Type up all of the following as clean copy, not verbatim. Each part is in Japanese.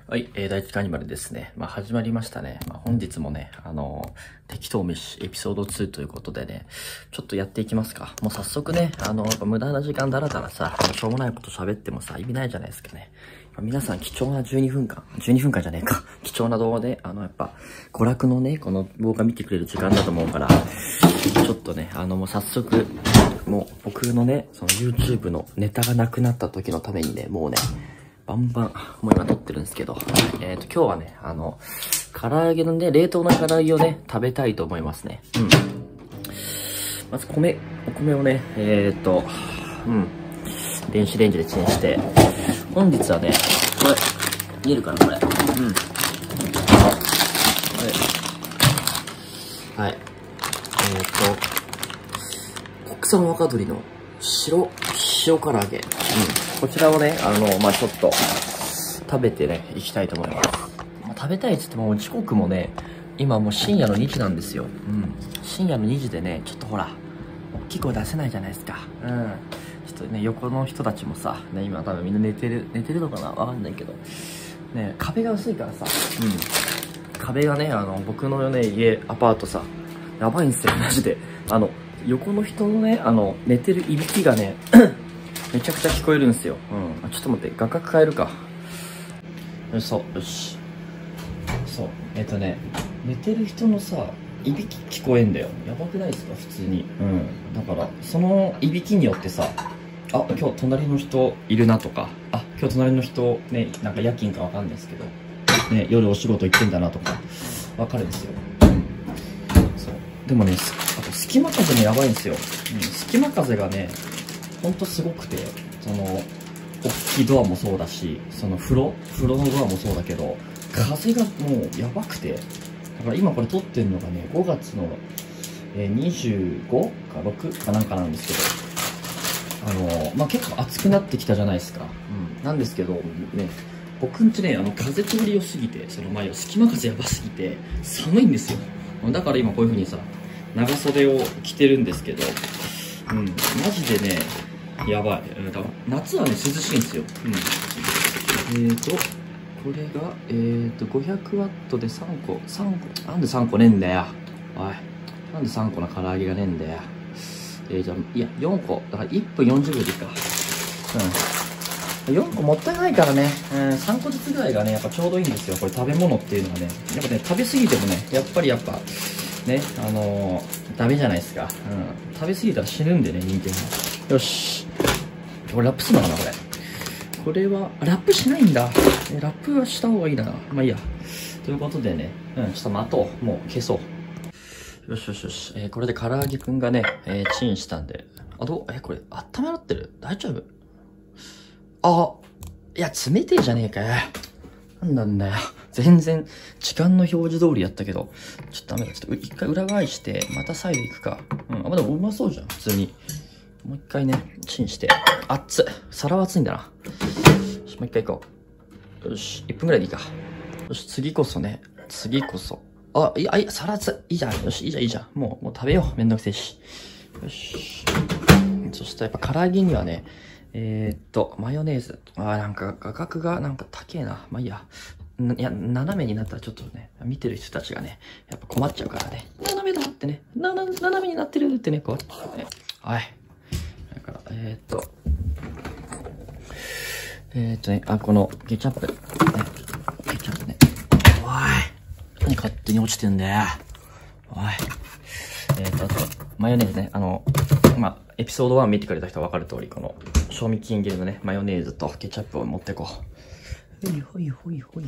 はい、第一カニバルですね。始まりましたね。本日もね、適当飯エピソード2ということでね、ちょっとやっていきますか。もう早速ね、やっぱ無駄な時間だらだらさ、しょうもないこと喋ってもさ、意味ないじゃないですかね。皆さん貴重な12分間じゃねえか。貴重な動画で、やっぱ、娯楽のね、この動画見てくれる時間だと思うから、ちょっとね、もう早速、もう僕のね、その YouTube のネタがなくなった時のためにね、もうね、バンバン、もう今撮ってるんですけど、今日はね、唐揚げのね、冷凍の唐揚げをね、食べたいと思いますね。まずお米をね、電子レンジでチンして、本日はね、これ、見えるかなこれ。はい。国産若鶏の塩唐揚げ。こちらをね、ちょっと、食べてね、いきたいと思います。食べたいって言っても、時刻もね、今もう深夜の2時なんですよ。深夜の2時でね、ちょっとほら、大きい声出せないじゃないですか。ちょっとね、横の人たちもさ、ね、今多分みんな寝てるのかなわかんないけど。ね、壁が薄いからさ、壁がね、僕のね、アパートさ、やばいんですよ、マジで。横の人のね、寝てるいびきがね、めちゃくちゃ聞こえるんですよ。ちょっと待って、画角変えるか。よし。そう。寝てる人のさ、いびき聞こえんだよ。やばくないですか普通に。だから、そのいびきによってさ、あ、今日隣の人いるなとか、あ、今日隣の人ね、なんか夜勤かわかんないですけど、ね、夜お仕事行ってんだなとか、わかるんですよ。そう。でもね、あと隙間風もやばいんですよ。隙間風がね、ほんとすごくて、その、大きいドアもそうだし、その風呂のドアもそうだけど、風がもうやばくて、だから今これ撮ってるのがね、5月の、25か6かなんかなんですけど、結構暑くなってきたじゃないですか。なんですけど、ね、僕んちね、風通り良すぎて、その前は隙間風やばすぎて、寒いんですよ。だから今こういう風にさ、長袖を着てるんですけど、マジでね、やばい。夏はね、涼しいんですよ。これが、500ワットで3個。なんで3個ねえんだよ。おい。なんで3個の唐揚げがねえんだよ。じゃあ、いや、4個。だから1分40秒でいいか。4個もったいないからね。3個ずつぐらいがね、やっぱちょうどいいんですよ。これ食べ物っていうのはね。やっぱね、食べ過ぎてもね、やっぱ、ね、ダメじゃないですか。食べ過ぎたら死ぬんでね、人間は。よし。これラップすんのかなこれ。これは、ラップしないんだ。ラップはした方がいいな。まあいいや。ということでね、ちょっと待とう。もう消そう。よし。これで唐揚げくんがね、チンしたんで。これ、温めらってる大丈夫？いや、冷てえじゃねえかよ。なんなんだよ。全然、時間の表示通りやったけど、ちょっとダメだ。ちょっと一回裏返して、また再度行くか。でもうまそうじゃん、普通に。もう一回ね、チンして。熱っ。皿は熱いんだな。よし、もう一回行こう。よし、1分くらいでいいか。よし、次こそ。皿熱い。いいじゃん。よし、いいじゃん。もう食べよう。めんどくせえし。よし。そしたらやっぱ唐揚げにはね、マヨネーズ。なんか画角がなんか高えな。まあいいや。いや、斜めになったらちょっとね、見てる人たちがね、やっぱ困っちゃうからね。斜めだってね。斜めになってるってね、こうね。はい。だから、このケチャップ。ケチャップね。おい。何勝手に落ちてんだよ。おい。あと、マヨネーズね。エピソード1見てくれた人はわかる通り、この、賞味期限切れのね、マヨネーズとケチャップを持ってこう。ほい。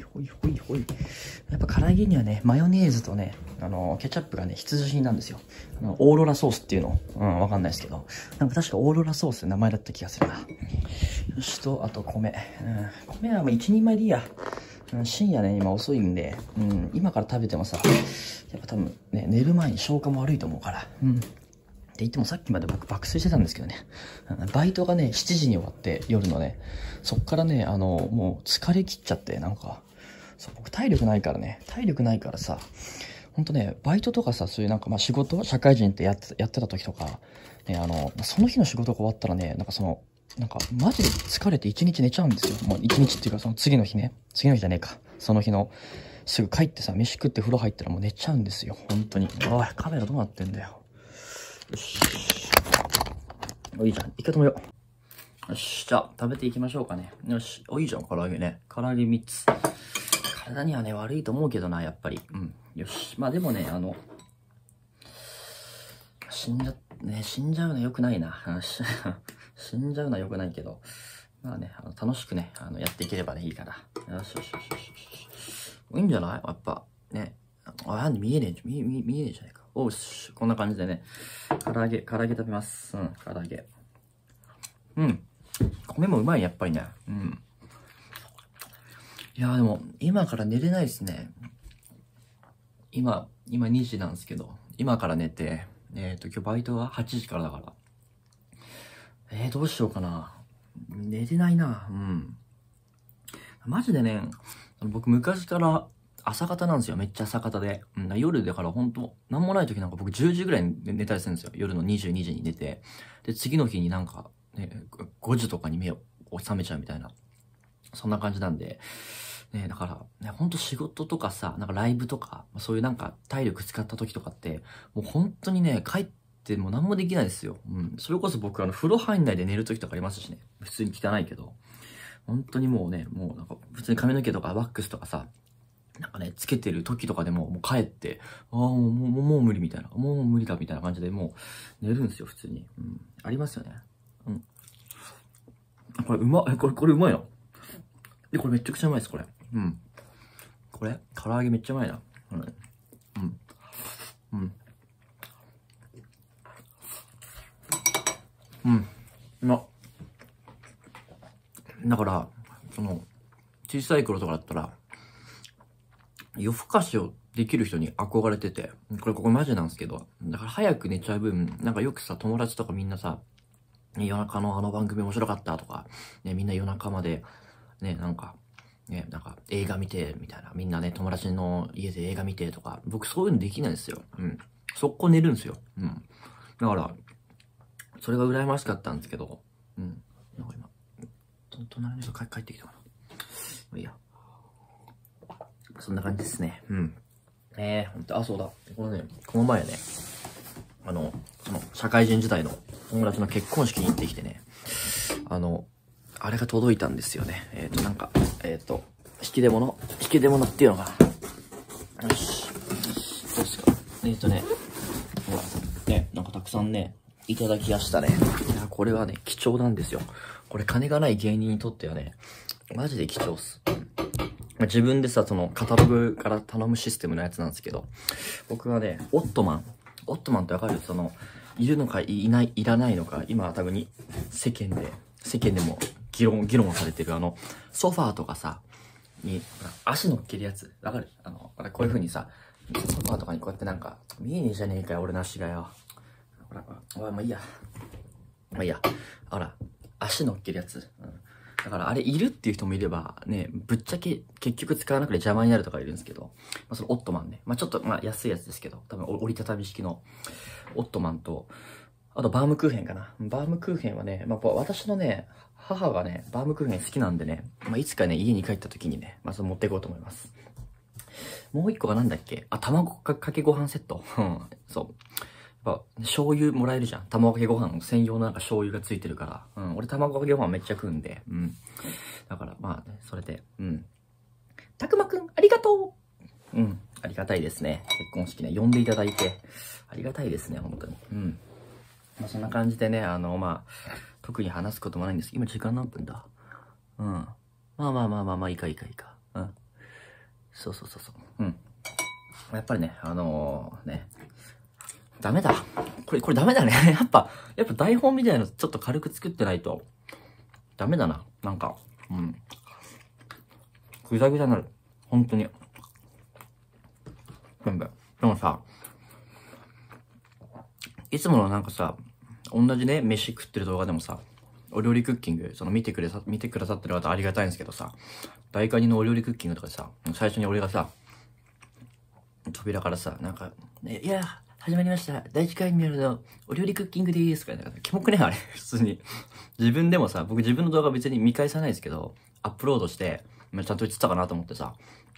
やっぱ唐揚げにはね、マヨネーズとね、ケチャップがね、必需品なんですよ。オーロラソースっていうの。わかんないですけど。なんか確かオーロラソースって名前だった気がするな。よしと、あと米。米は1人前でいいや。深夜ね、今遅いんで、今から食べてもさ、やっぱ多分ね、寝る前に消化も悪いと思うから。って言ってもさっきまで僕爆睡してたんですけどね。バイトがね、7時に終わって、夜のね、そっからね、もう疲れ切っちゃって、なんか、そう、僕体力ないからさ、ほんとね、バイトとかさ、そういうなんか仕事、社会人ってやってた時とか、ね、その日の仕事が終わったらね、なんかマジで疲れて一日寝ちゃうんですよ。もう一日っていうかその次の日じゃねえか。 その日の、すぐ帰ってさ、飯食って風呂入ったらもう寝ちゃうんですよ。本当に。おい、カメラどうなってんだよ。よし。おいいじゃん。一回止めよう。よし。じゃあ、食べていきましょうかね。よし。お、いいじゃん、唐揚げね。唐揚げ3つ。体にはね、悪いと思うけどな、やっぱり。うん。よし。まあでもね、死んじゃうの良くないな。死んじゃうのは良くないけど。まあね、楽しくね、やっていければね、いいから。よしよしよしよしよし。いいんじゃないやっぱ、ね。なんで見えねえじゃないか。おうし、こんな感じでね。唐揚げ食べます。うん、唐揚げ。うん。米もうまい、やっぱりね。うん。いやーでも、今から寝れないですね。今2時なんですけど、今から寝て、今日バイトは8時からだから。どうしようかな。寝れないな。うん。マジでね、僕昔から朝方なんですよ。めっちゃ朝方で。うん、夜だからほんと、なんもない時なんか僕10時ぐらいに寝たりするんですよ。夜の22時に寝て。で、次の日になんか、ね、5時とかに目を覚めちゃうみたいな。そんな感じなんで。ね、だから、ね、ほんと仕事とかさ、なんかライブとか、そういうなんか体力使った時とかって、もう本当にね、帰ってもう何もできないですよ。うん。それこそ僕風呂入んないで寝る時とかありますしね。普通に汚いけど。本当にもうね、もうなんか普通に髪の毛とかワックスとかさ、なんかね、つけてる時とかでも、もう帰って、もう無理みたいな。もう無理だみたいな感じでもう寝るんですよ、普通に。うん。ありますよね。うん。これうまい。これうまいな。これめちゃくちゃうまいです、これ。うん。これ唐揚げめっちゃうまいな。うん。うん。うん。うん。うまっ。だから、小さい頃とかだったら、夜更かしをできる人に憧れてて、これマジなんですけど、だから早く寝ちゃう分、なんかよくさ、友達とかみんなさ、夜中の番組面白かったとか、ね、みんな夜中まで、ね、なんか映画見て、みたいな。みんなね、友達の家で映画見てとか、僕そういうのできないんですよ。うん。速攻寝るんですよ。うん。だから、それが羨ましかったんですけど、うん。なんか今、隣の人帰ってきたかな。まあいいや。そんな感じですね。うん。ほんと、そうだ。この前ね、その、社会人時代の友達の結婚式に行ってきてね、あれが届いたんですよね。引き出物っていうのが、よし。どうですか。ほら、ね、なんかたくさんね、いただきやしたね。いや、これはね、貴重なんですよ。これ金がない芸人にとってはね、マジで貴重っす。自分でさ、カタログから頼むシステムのやつなんですけど、僕はね、オットマンってわかる？いるのかいらないのか、今多分に、世間でも議論されてるソファーとかさ、に、足乗っけるやつ。わかる？こういう風にさ、ソファーとかにこうやってなんか、見えねえじゃねえかよ、俺の足がよ。ほら、もういいや。ほら、足乗っけるやつ。うん。だからあれいるっていう人もいれば、ね、ぶっちゃけ結局使わなくて邪魔になるとかいるんですけど、そのオットマンね。ちょっと安いやつですけど、多分折りたたみ式のオットマンと、あとバームクーヘンかな。バームクーヘンはね、私のね、母がね、バームクーヘン好きなんでね、いつかね、家に帰った時にね、それ持っていこうと思います。もう一個がなんだっけ？卵かけご飯セット。うん、そう。醤油もらえるじゃん。卵かけご飯専用の醤油がついてるから。うん。俺卵かけご飯めっちゃ食うんで。うん。だからね、それで。うん。たくまくん、ありがとう！うん。ありがたいですね。結婚式ね、呼んでいただいて。ありがたいですね、本当に。うん。そんな感じでね、特に話すこともないんです。今時間何分だ？うん。いいか。うん。そう。うん。やっぱりね、ダメだ。これダメだね。やっぱ台本みたいなのちょっと軽く作ってないと、ダメだな。なんか、うん。ぐだぐだになる。本当に。全部。でもさ、いつものなんかさ、同じね、飯食ってる動画でもさ、お料理クッキング、見てくださってる方ありがたいんですけどさ、大カニのお料理クッキングとかさ、最初に俺がさ、扉からさ、なんか、いや、始まりました。第一回にやるの、お料理クッキングでーす。キモくねあれ。普通に。自分でもさ、僕自分の動画別に見返さないですけど、アップロードして、ちゃんと言ってたかなと思ってさ、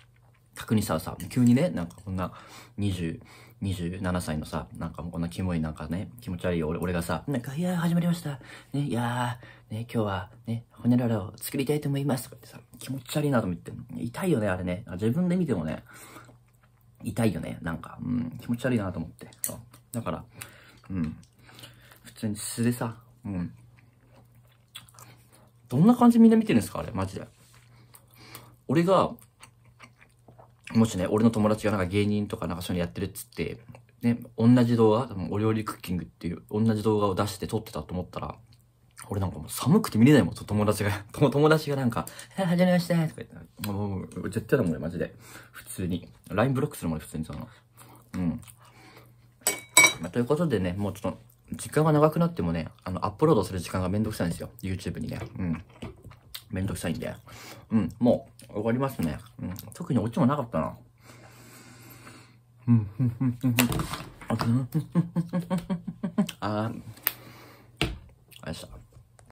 確認したらさ、急にね、なんかこんな27歳のさ、なんかもうこんなキモいなんかね、気持ち悪い俺がさ、なんか、いやー始まりました。ね、いやー、ね、今日はね、ホニャララを作りたいと思います。とか言ってさ、気持ち悪いなと思って。痛いよね、あれね。自分で見てもね、痛いよね。なんか、気持ち悪いなと思って。そう。だから、普通に素でさ、どんな感じみんな見てるんですかあれ、マジで。俺が、もしね、俺の友達がなんか芸人とかなんかそういうのやってるっつって、ね、同じ動画、お料理クッキングっていう同じ動画を出して撮ってたと思ったら、俺なんかもう寒くて見れないもん、友達がなんか、はじめましてとか言って、もう、絶対だもんね、マジで。普通に。LINE ブロックするもんね、普通にその。ということでね、もうちょっと、時間が長くなってもね、アップロードする時間がめんどくさいんですよ。YouTube にね。めんどくさいんで。もう、終わりますね。特にオチもなかったな。ありがとうございました。